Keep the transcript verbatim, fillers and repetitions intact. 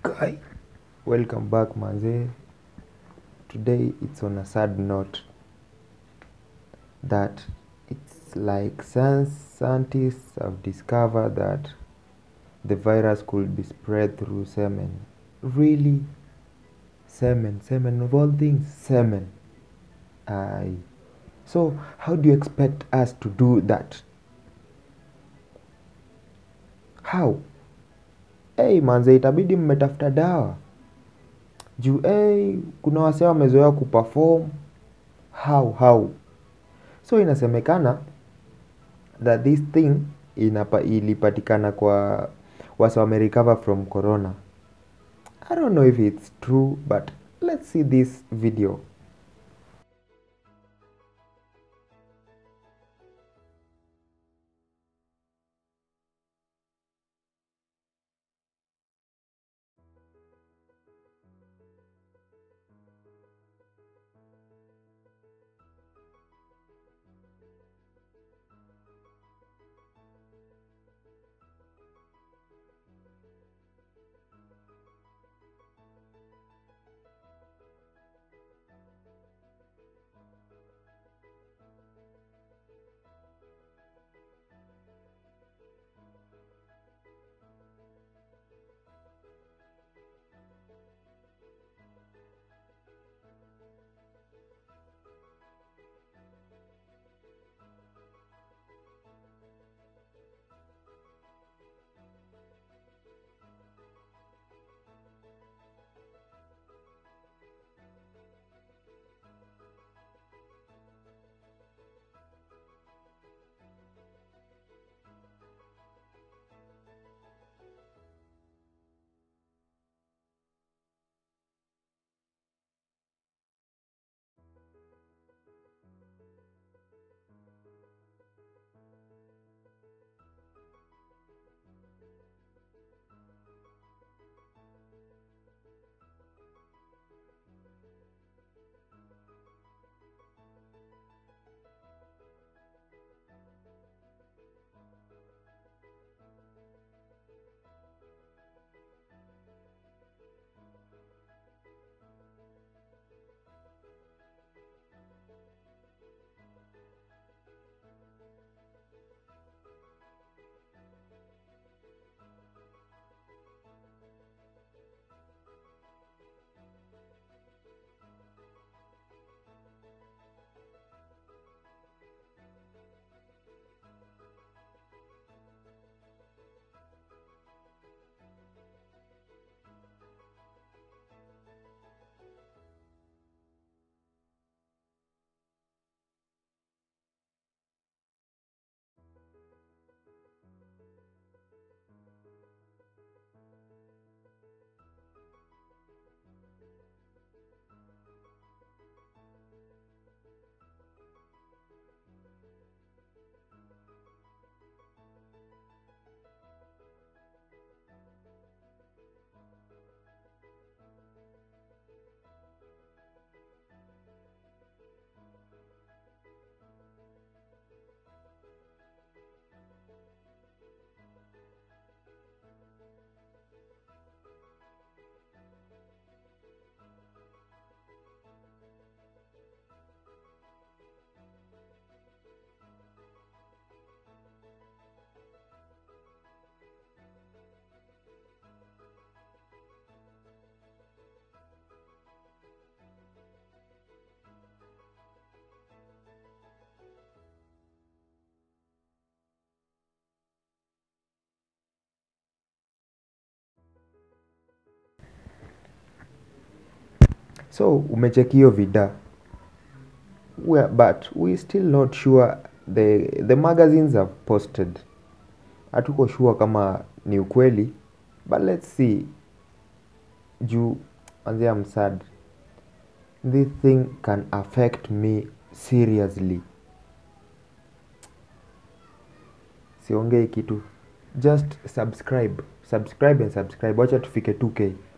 Guy, welcome back manze. Today it's on a sad note that it's like science scientists have discovered that the virus could be spread through semen. Really? Semen, semen of all things, semen. Aye. So how do you expect us to do that? How? Hey manze, itabidi mmetafuta dawa. Juu hey, kuna wasee wamezoea kuperform. How how? So inasemekana that this thing inapa ilipatikana kwa wase wamerecover from corona. I don't know if it's true, but let's see this video. So umecheki hiyo vida. We but we still not sure the the magazines have posted. Hatuko sure kama ni ukweli, but let's see. Juu manze, I'm sad. This thing can affect me seriously. Siongei kitu. Just subscribe. Subscribe and subscribe. Wacha tufike two K.